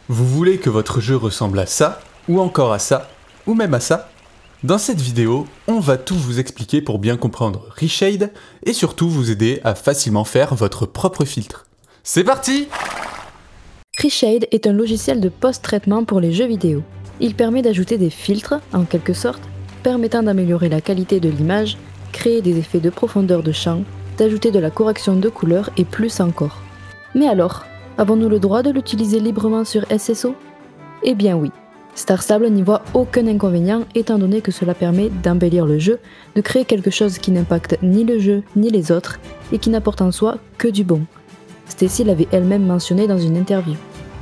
Vous voulez que votre jeu ressemble à ça, ou encore à ça, ou même à ça? Dans cette vidéo, on va tout vous expliquer pour bien comprendre Reshade et surtout vous aider à facilement faire votre propre filtre. C'est parti! Reshade est un logiciel de post-traitement pour les jeux vidéo. Il permet d'ajouter des filtres, en quelque sorte, permettant d'améliorer la qualité de l'image, créer des effets de profondeur de champ, d'ajouter de la correction de couleurs et plus encore. Mais alors, avons-nous le droit de l'utiliser librement sur SSO? Eh bien oui. Star Stable n'y voit aucun inconvénient étant donné que cela permet d'embellir le jeu, de créer quelque chose qui n'impacte ni le jeu ni les autres et qui n'apporte en soi que du bon. Stacy l'avait elle-même mentionné dans une interview.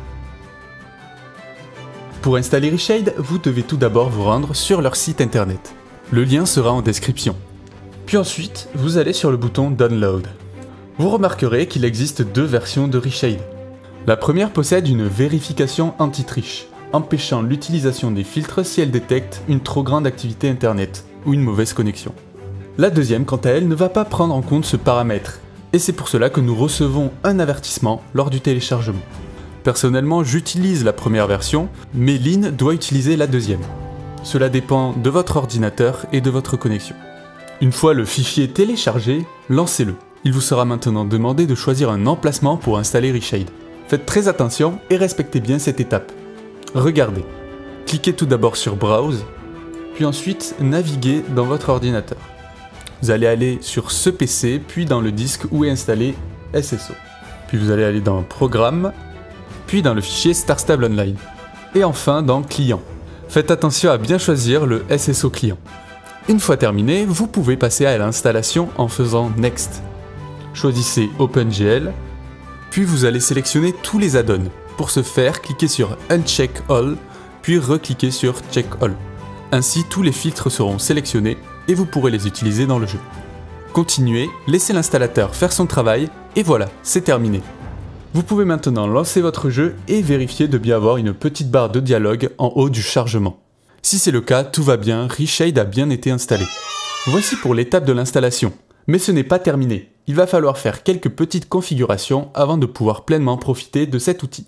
Pour installer Reshade, vous devez tout d'abord vous rendre sur leur site internet. Le lien sera en description. Puis ensuite, vous allez sur le bouton Download. Vous remarquerez qu'il existe deux versions de Reshade. La première possède une vérification anti-triche, empêchant l'utilisation des filtres si elle détecte une trop grande activité internet ou une mauvaise connexion. La deuxième, quant à elle, ne va pas prendre en compte ce paramètre, et c'est pour cela que nous recevons un avertissement lors du téléchargement. Personnellement, j'utilise la première version, mais Lynn doit utiliser la deuxième. Cela dépend de votre ordinateur et de votre connexion. Une fois le fichier téléchargé, lancez-le. Il vous sera maintenant demandé de choisir un emplacement pour installer Reshade. Faites très attention et respectez bien cette étape. Regardez. Cliquez tout d'abord sur Browse, puis ensuite naviguez dans votre ordinateur. Vous allez aller sur ce PC, puis dans le disque où est installé SSO. Puis vous allez aller dans Programme, puis dans le fichier Star Stable Online. Et enfin dans Client. Faites attention à bien choisir le SSO client. Une fois terminé, vous pouvez passer à l'installation en faisant Next. Choisissez OpenGL, puis vous allez sélectionner tous les add-ons. Pour ce faire, cliquez sur Uncheck All, puis recliquez sur Check All. Ainsi, tous les filtres seront sélectionnés et vous pourrez les utiliser dans le jeu. Continuez, laissez l'installateur faire son travail, et voilà, c'est terminé. Vous pouvez maintenant lancer votre jeu et vérifier de bien avoir une petite barre de dialogue en haut du chargement. Si c'est le cas, tout va bien, Reshade a bien été installé. Voici pour l'étape de l'installation. Mais ce n'est pas terminé. Il va falloir faire quelques petites configurations avant de pouvoir pleinement profiter de cet outil.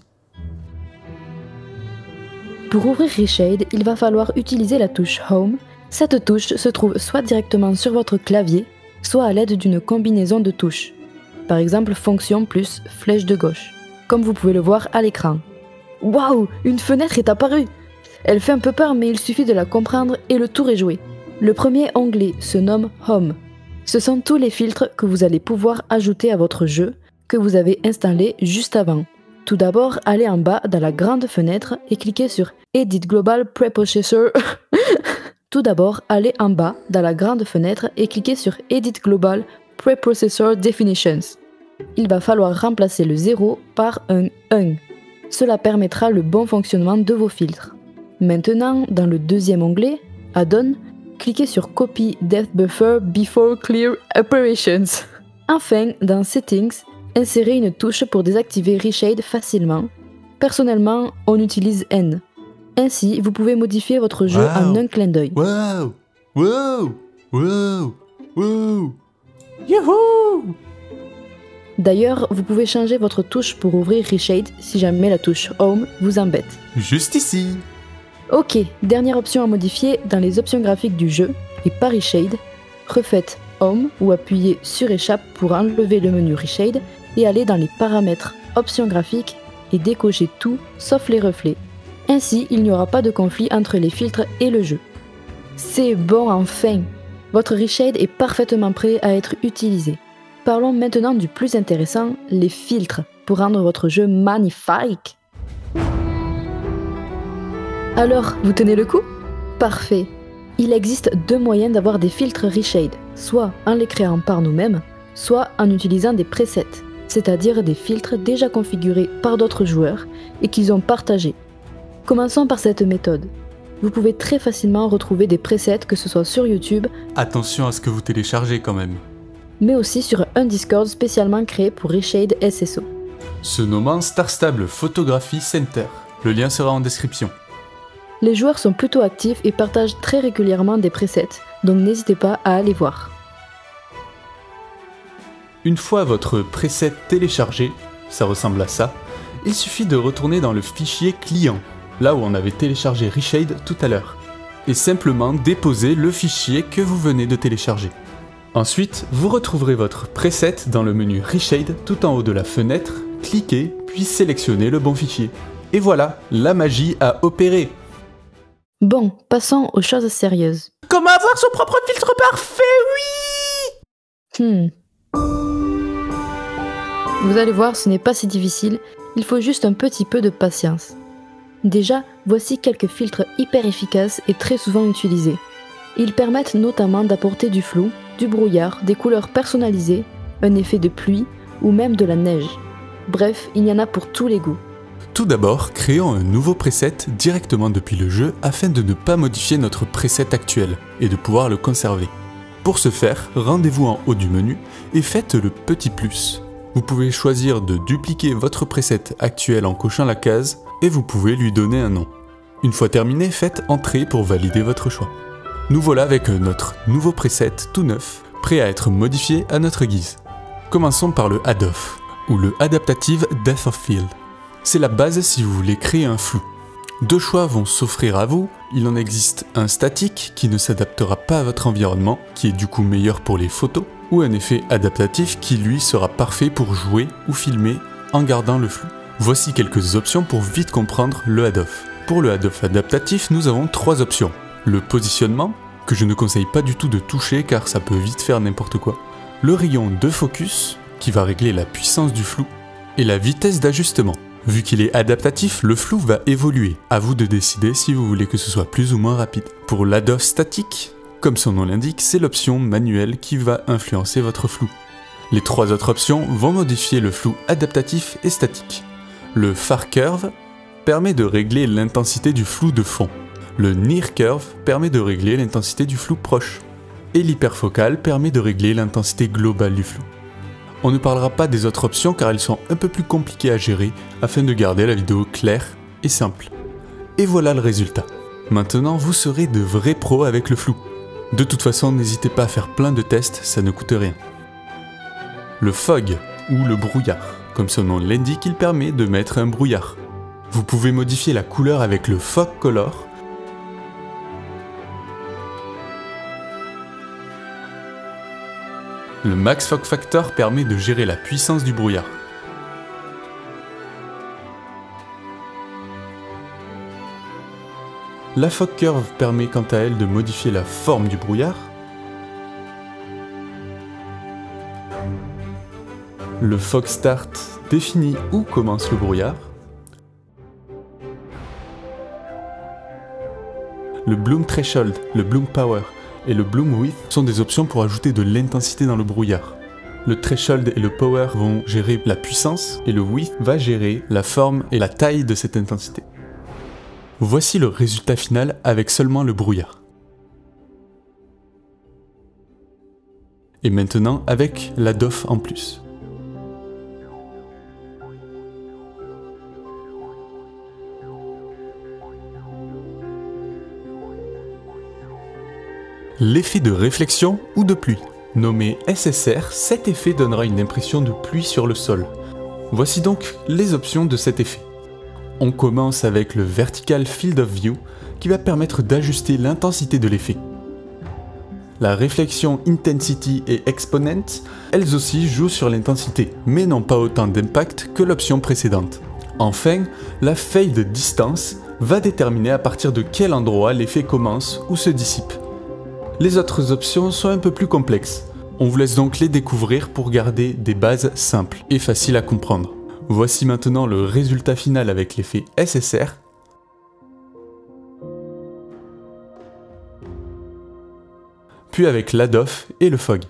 Pour ouvrir Reshade, il va falloir utiliser la touche Home. Cette touche se trouve soit directement sur votre clavier, soit à l'aide d'une combinaison de touches. Par exemple, fonction plus flèche de gauche, comme vous pouvez le voir à l'écran. Waouh, une fenêtre est apparue! Elle fait un peu peur, mais il suffit de la comprendre et le tour est joué. Le premier onglet se nomme Home. Ce sont tous les filtres que vous allez pouvoir ajouter à votre jeu, que vous avez installé juste avant. Tout d'abord, allez en bas dans la grande fenêtre et cliquez sur Edit Global Preprocessor. Tout d'abord, allez en bas dans la grande fenêtre et cliquez sur Edit Global Preprocessor Definitions. Il va falloir remplacer le 0 par un 1. Cela permettra le bon fonctionnement de vos filtres. Maintenant, dans le deuxième onglet, Add-on, cliquez sur Copy Depth Buffer Before Clear Operations. Enfin, dans Settings, insérez une touche pour désactiver Reshade facilement. Personnellement, on utilise N. Ainsi, vous pouvez modifier votre jeu en un clin d'œil. Wow! Wow! Wow! Wow! Youhou! D'ailleurs, vous pouvez changer votre touche pour ouvrir Reshade si jamais la touche Home vous embête. Juste ici! Ok, dernière option à modifier dans les options graphiques du jeu, et pas Reshade, refaites Home ou appuyez sur Échappe pour enlever le menu Reshade et aller dans les paramètres options graphiques et décocher tout sauf les reflets. Ainsi, il n'y aura pas de conflit entre les filtres et le jeu. C'est bon enfin! Votre Reshade est parfaitement prêt à être utilisé. Parlons maintenant du plus intéressant, les filtres, pour rendre votre jeu magnifique. Alors, vous tenez le coup? Parfait! Il existe deux moyens d'avoir des filtres Reshade, soit en les créant par nous-mêmes, soit en utilisant des presets, c'est-à-dire des filtres déjà configurés par d'autres joueurs et qu'ils ont partagés. Commençons par cette méthode. Vous pouvez très facilement retrouver des presets, que ce soit sur YouTube, Attention à ce que vous téléchargez quand même. mais aussi sur un Discord spécialement créé pour Reshade SSO. Se nommant Star Stable Photography Center. Le lien sera en description. Les joueurs sont plutôt actifs et partagent très régulièrement des presets, donc n'hésitez pas à aller voir. Une fois votre preset téléchargé, ça ressemble à ça, il suffit de retourner dans le fichier client, là où on avait téléchargé Reshade tout à l'heure, et simplement déposer le fichier que vous venez de télécharger. Ensuite, vous retrouverez votre preset dans le menu Reshade tout en haut de la fenêtre, cliquez, puis sélectionnez le bon fichier. Et voilà, la magie a opéré. Bon, passons aux choses sérieuses. Comment avoir son propre filtre parfait, oui! Vous allez voir, ce n'est pas si difficile, il faut juste un petit peu de patience. Déjà, voici quelques filtres hyper efficaces et très souvent utilisés. Ils permettent notamment d'apporter du flou, du brouillard, des couleurs personnalisées, un effet de pluie ou même de la neige. Bref, il y en a pour tous les goûts. Tout d'abord, créons un nouveau preset directement depuis le jeu afin de ne pas modifier notre preset actuel et de pouvoir le conserver. Pour ce faire, rendez-vous en haut du menu et faites le petit plus. Vous pouvez choisir de dupliquer votre preset actuel en cochant la case et vous pouvez lui donner un nom. Une fois terminé, faites Entrée pour valider votre choix. Nous voilà avec notre nouveau preset tout neuf, prêt à être modifié à notre guise. Commençons par le Add Off, ou le Adaptative Depth of Field. C'est la base si vous voulez créer un flou. Deux choix vont s'offrir à vous, il en existe un statique qui ne s'adaptera pas à votre environnement, qui est du coup meilleur pour les photos, ou un effet adaptatif qui lui sera parfait pour jouer ou filmer en gardant le flou. Voici quelques options pour vite comprendre le Add Off. Pour le Add Off adaptatif, nous avons trois options. Le positionnement, que je ne conseille pas du tout de toucher car ça peut vite faire n'importe quoi. Le rayon de focus, qui va régler la puissance du flou, et la vitesse d'ajustement. Vu qu'il est adaptatif, le flou va évoluer. À vous de décider si vous voulez que ce soit plus ou moins rapide. Pour l'Add Off statique, comme son nom l'indique, c'est l'option manuelle qui va influencer votre flou. Les trois autres options vont modifier le flou adaptatif et statique. Le Far Curve permet de régler l'intensité du flou de fond. Le Near Curve permet de régler l'intensité du flou proche. Et l'hyperfocal permet de régler l'intensité globale du flou. On ne parlera pas des autres options car elles sont un peu plus compliquées à gérer afin de garder la vidéo claire et simple. Et voilà le résultat. Maintenant, vous serez de vrais pros avec le flou. De toute façon, n'hésitez pas à faire plein de tests, ça ne coûte rien. Le Fog, ou le brouillard. Comme son nom l'indique, il permet de mettre un brouillard. Vous pouvez modifier la couleur avec le Fog Color. Le Max Fog Factor permet de gérer la puissance du brouillard. La Fog Curve permet quant à elle de modifier la forme du brouillard. Le Fog Start définit où commence le brouillard. Le Bloom Threshold, le Bloom Power et le Bloom Width sont des options pour ajouter de l'intensité dans le brouillard. Le Threshold et le Power vont gérer la puissance et le Width va gérer la forme et la taille de cette intensité. Voici le résultat final avec seulement le brouillard. Et maintenant avec l'Add Off en plus. L'effet de réflexion ou de pluie. Nommé SSR, cet effet donnera une impression de pluie sur le sol. Voici donc les options de cet effet. On commence avec le Vertical Field of View qui va permettre d'ajuster l'intensité de l'effet. La réflexion Intensity et Exponent, elles aussi jouent sur l'intensité, mais n'ont pas autant d'impact que l'option précédente. Enfin, la Fade Distance va déterminer à partir de quel endroit l'effet commence ou se dissipe. Les autres options sont un peu plus complexes. On vous laisse donc les découvrir pour garder des bases simples et faciles à comprendre. Voici maintenant le résultat final avec l'effet SSR. Puis avec l'Add Off et le Fog.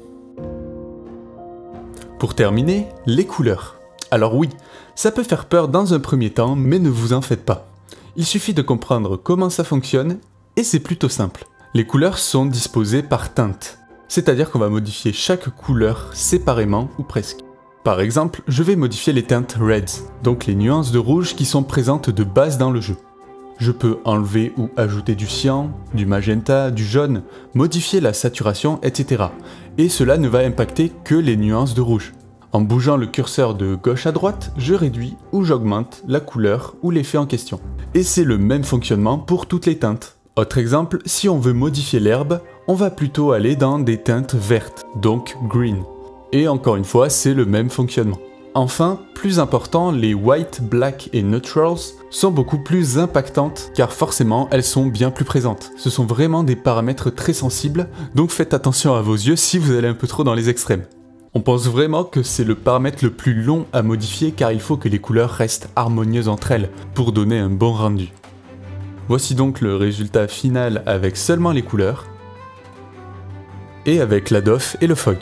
Pour terminer, les couleurs. Alors oui, ça peut faire peur dans un premier temps, mais ne vous en faites pas. Il suffit de comprendre comment ça fonctionne et c'est plutôt simple. Les couleurs sont disposées par teinte, c'est-à-dire qu'on va modifier chaque couleur séparément ou presque. Par exemple, je vais modifier les teintes Reds, donc les nuances de rouge qui sont présentes de base dans le jeu. Je peux enlever ou ajouter du cyan, du magenta, du jaune, modifier la saturation, etc. Et cela ne va impacter que les nuances de rouge. En bougeant le curseur de gauche à droite, je réduis ou j'augmente la couleur ou l'effet en question. Et c'est le même fonctionnement pour toutes les teintes. Autre exemple, si on veut modifier l'herbe, on va plutôt aller dans des teintes vertes, donc green. Et encore une fois, c'est le même fonctionnement. Enfin, plus important, les white, black et neutrals sont beaucoup plus impactantes car forcément elles sont bien plus présentes. Ce sont vraiment des paramètres très sensibles, donc faites attention à vos yeux si vous allez un peu trop dans les extrêmes. On pense vraiment que c'est le paramètre le plus long à modifier car il faut que les couleurs restent harmonieuses entre elles pour donner un bon rendu. Voici donc le résultat final avec seulement les couleurs et avec l'ADOF et le fog.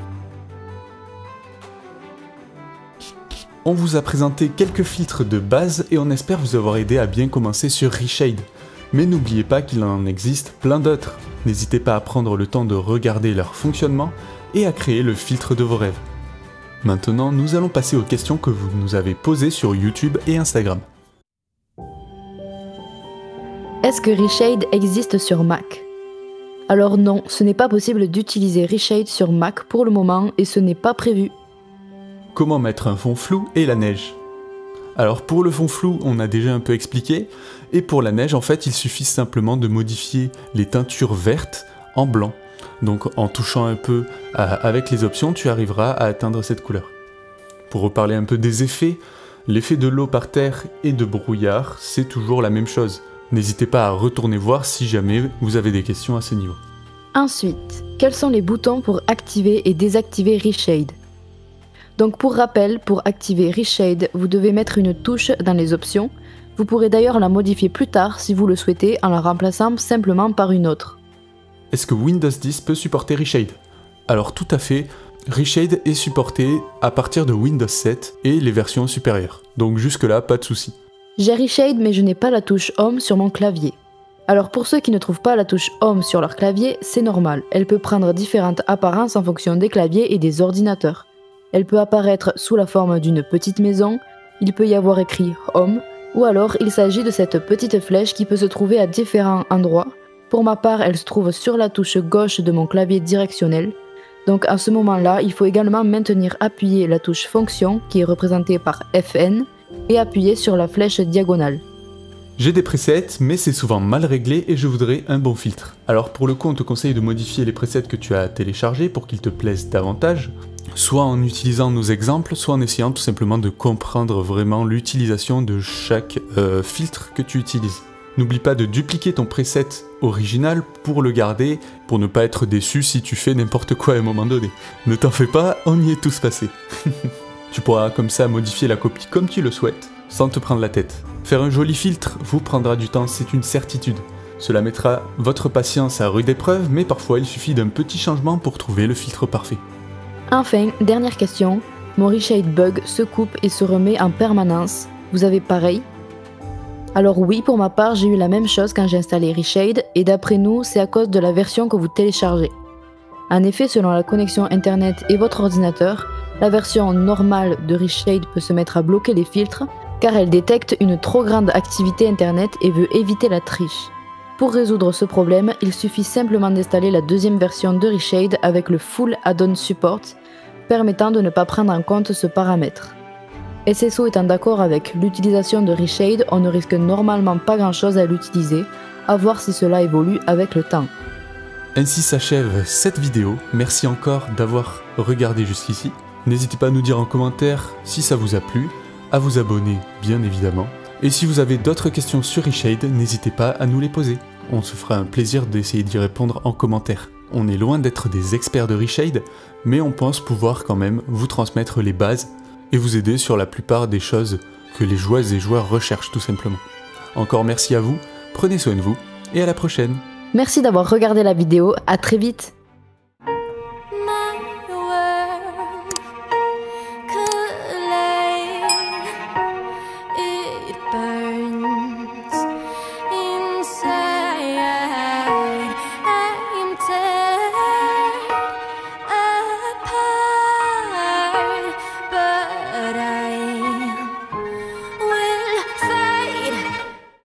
On vous a présenté quelques filtres de base et on espère vous avoir aidé à bien commencer sur Reshade. Mais n'oubliez pas qu'il en existe plein d'autres. N'hésitez pas à prendre le temps de regarder leur fonctionnement et à créer le filtre de vos rêves. Maintenant, nous allons passer aux questions que vous nous avez posées sur YouTube et Instagram. Est-ce que Reshade existe sur Mac? Alors non, ce n'est pas possible d'utiliser Reshade sur Mac pour le moment et ce n'est pas prévu. Comment mettre un fond flou et la neige? Alors pour le fond flou, on a déjà un peu expliqué, et pour la neige, en fait, il suffit simplement de modifier les teintures vertes en blanc. Donc en touchant un peu avec les options, tu arriveras à atteindre cette couleur. Pour reparler un peu des effets, l'effet de l'eau par terre et de brouillard, c'est toujours la même chose. N'hésitez pas à retourner voir si jamais vous avez des questions à ce niveau. Ensuite, quels sont les boutons pour activer et désactiver Reshade? Donc pour rappel, pour activer Reshade, vous devez mettre une touche dans les options. Vous pourrez d'ailleurs la modifier plus tard si vous le souhaitez en la remplaçant simplement par une autre. Est-ce que Windows 10 peut supporter Reshade? Alors tout à fait, Reshade est supporté à partir de Windows 7 et les versions supérieures. Donc jusque là, pas de souci. J'ai Reshade mais je n'ai pas la touche Home sur mon clavier. Alors pour ceux qui ne trouvent pas la touche Home sur leur clavier, c'est normal. Elle peut prendre différentes apparences en fonction des claviers et des ordinateurs. Elle peut apparaître sous la forme d'une petite maison, il peut y avoir écrit Home, ou alors il s'agit de cette petite flèche qui peut se trouver à différents endroits. Pour ma part, elle se trouve sur la touche gauche de mon clavier directionnel. Donc à ce moment-là, il faut également maintenir appuyé la touche Fonction, qui est représentée par FN, et appuyer sur la flèche diagonale. J'ai des presets, mais c'est souvent mal réglé et je voudrais un bon filtre. Alors pour le coup, on te conseille de modifier les presets que tu as téléchargés pour qu'ils te plaisent davantage, soit en utilisant nos exemples, soit en essayant tout simplement de comprendre vraiment l'utilisation de chaque filtre que tu utilises. N'oublie pas de dupliquer ton preset original pour le garder, pour ne pas être déçu si tu fais n'importe quoi à un moment donné. Ne t'en fais pas, on y est tous passés. Tu pourras comme ça modifier la copie comme tu le souhaites, sans te prendre la tête. Faire un joli filtre vous prendra du temps, c'est une certitude. Cela mettra votre patience à rude épreuve, mais parfois il suffit d'un petit changement pour trouver le filtre parfait. Enfin, dernière question, mon Reshade bug se coupe et se remet en permanence. Vous avez pareil? Alors oui, pour ma part, j'ai eu la même chose quand j'ai installé Reshade, et d'après nous, c'est à cause de la version que vous téléchargez. En effet, selon la connexion internet et votre ordinateur, la version normale de Reshade peut se mettre à bloquer les filtres, car elle détecte une trop grande activité internet et veut éviter la triche. Pour résoudre ce problème, il suffit simplement d'installer la deuxième version de Reshade avec le Full Add-on Support, permettant de ne pas prendre en compte ce paramètre. SSO étant d'accord avec l'utilisation de Reshade, on ne risque normalement pas grand chose à l'utiliser, à voir si cela évolue avec le temps. Ainsi s'achève cette vidéo, merci encore d'avoir regardé jusqu'ici. N'hésitez pas à nous dire en commentaire si ça vous a plu, à vous abonner bien évidemment. Et si vous avez d'autres questions sur Reshade, n'hésitez pas à nous les poser. On se fera un plaisir d'essayer d'y répondre en commentaire. On est loin d'être des experts de Reshade, mais on pense pouvoir quand même vous transmettre les bases et vous aider sur la plupart des choses que les joueuses et joueurs recherchent tout simplement. Encore merci à vous, prenez soin de vous et à la prochaine. Merci d'avoir regardé la vidéo, à très vite.